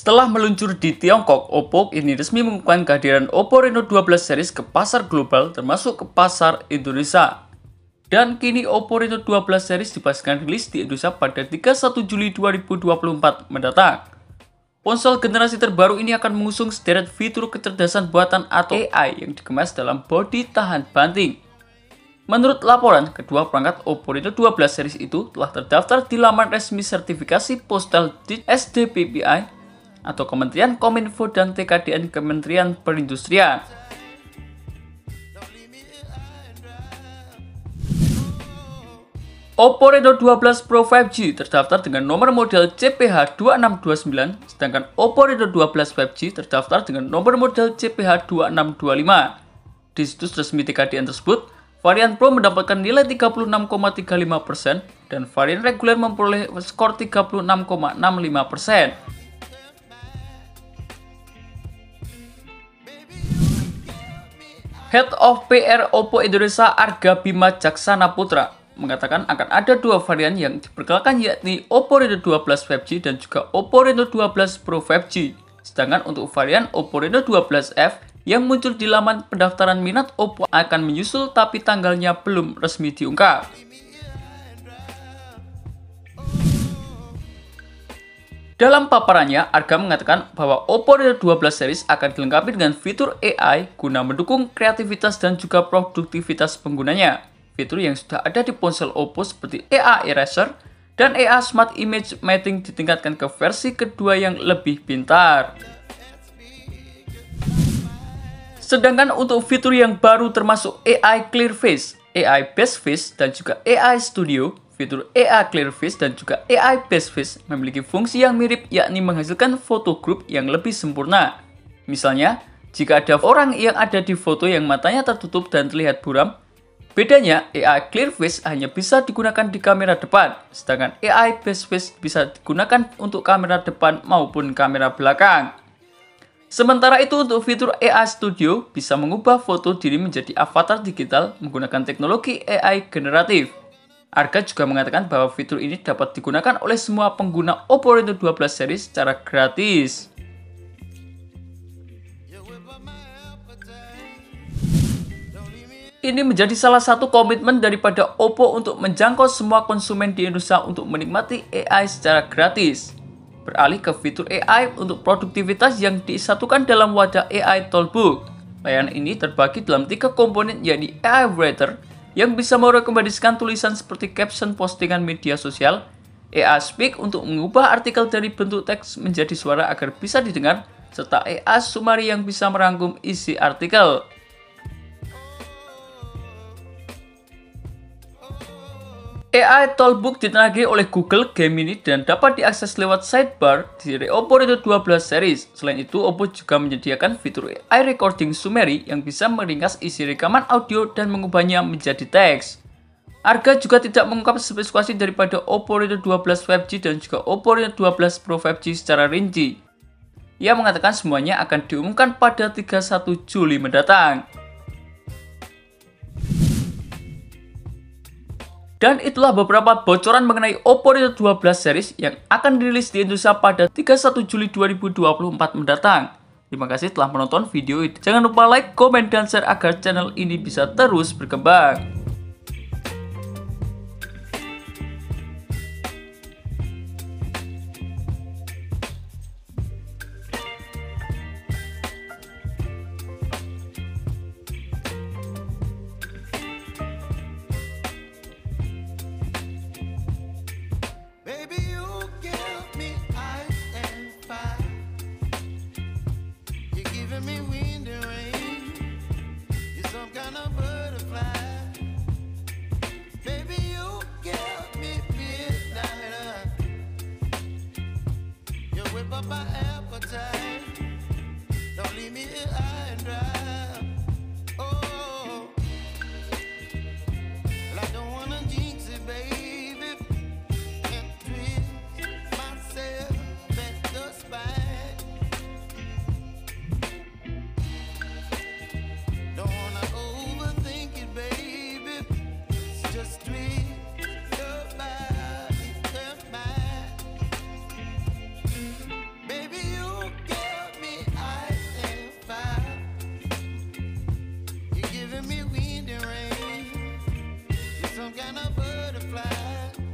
Setelah meluncur di Tiongkok, Oppo kini resmi mengumumkan kehadiran Oppo Reno 12 series ke pasar global termasuk ke pasar Indonesia. Dan kini Oppo Reno 12 series dipastikan rilis di Indonesia pada 31 Juli 2024 mendatang. Ponsel generasi terbaru ini akan mengusung sederet fitur kecerdasan buatan atau AI yang dikemas dalam bodi tahan banting. Menurut laporan, kedua perangkat Oppo Reno 12 series itu telah terdaftar di laman resmi sertifikasi postal di SDPPI atau Kementerian Kominfo dan TKDN Kementerian Perindustrian. Oppo Reno 12 Pro 5G terdaftar dengan nomor model CPH2629, sedangkan Oppo Reno 12 5G terdaftar dengan nomor model CPH2625. Di situs resmi TKDN tersebut, varian Pro mendapatkan nilai 36,35% dan varian reguler memperoleh skor 36,65%. Head of PR Oppo Indonesia Arga Bima Jaksana Putra mengatakan akan ada dua varian yang diperkenalkan, yakni Oppo Reno 12 5G dan juga Oppo Reno 12 Pro 5G. Sedangkan untuk varian Oppo Reno 12F yang muncul di laman pendaftaran minat Oppo akan menyusul tapi tanggalnya belum resmi diungkap. Dalam paparannya, Arga mengatakan bahwa Oppo Reno 12 series akan dilengkapi dengan fitur AI guna mendukung kreativitas dan juga produktivitas penggunanya. Fitur yang sudah ada di ponsel Oppo seperti AI Eraser dan AI Smart Image Mapping ditingkatkan ke versi kedua yang lebih pintar. Sedangkan untuk fitur yang baru termasuk AI Clear Face, AI Best Face, dan juga AI Studio, fitur AI Clear Face dan juga AI Best Face memiliki fungsi yang mirip, yakni menghasilkan foto grup yang lebih sempurna. Misalnya, jika ada orang yang ada di foto yang matanya tertutup dan terlihat buram, bedanya AI Clear Face hanya bisa digunakan di kamera depan, sedangkan AI Best Face bisa digunakan untuk kamera depan maupun kamera belakang. Sementara itu untuk fitur AI Studio bisa mengubah foto diri menjadi avatar digital menggunakan teknologi AI generatif. Arga juga mengatakan bahwa fitur ini dapat digunakan oleh semua pengguna Oppo Reno 12 series secara gratis. Ini menjadi salah satu komitmen daripada Oppo untuk menjangkau semua konsumen di Indonesia untuk menikmati AI secara gratis. Beralih ke fitur AI untuk produktivitas yang disatukan dalam wadah AI Toolbox. Layanan ini terbagi dalam 3 komponen, yakni AI Writer yang bisa merekomendasikan tulisan seperti caption postingan media sosial, AI Speak untuk mengubah artikel dari bentuk teks menjadi suara agar bisa didengar, serta AI Summary yang bisa merangkum isi artikel. AI Toolbox ditenagai oleh Google Gemini dan dapat diakses lewat sidebar di Oppo Reno 12 series. Selain itu, Oppo juga menyediakan fitur AI Recording Summary yang bisa meringkas isi rekaman audio dan mengubahnya menjadi teks. Arga juga tidak mengungkap spesifikasi daripada Oppo Reno 12 5G dan juga Oppo Reno 12 Pro 5G secara rinci. Ia mengatakan semuanya akan diumumkan pada 31 Juli mendatang. Dan itulah beberapa bocoran mengenai Oppo Reno 12 series yang akan dirilis di Indonesia pada 31 Juli 2024 mendatang. Terima kasih telah menonton video ini. Jangan lupa like, komen, dan share agar channel ini bisa terus berkembang. Me wind and rain, you're some kind of butterfly. Baby, you give me midnight. You whip up my appetite. Don't leave me here high and dry. Oh, well, I don't wanna jinx it, baby, and twist myself at the spine. Baby, you some kind of butterfly.